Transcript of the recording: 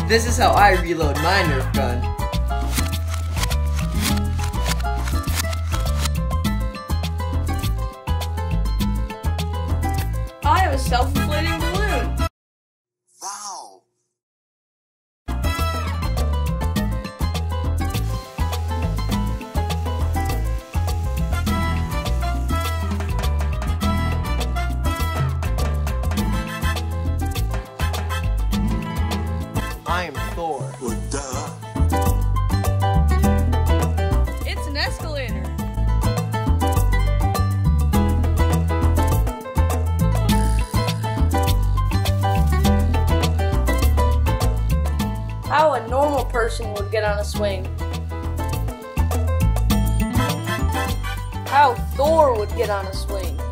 This is how I reload my Nerf gun. I have a self-inflating balloon. Wow. I am Thor. Well, duh. It's an escalator. How a normal person would get on a swing. How Thor would get on a swing.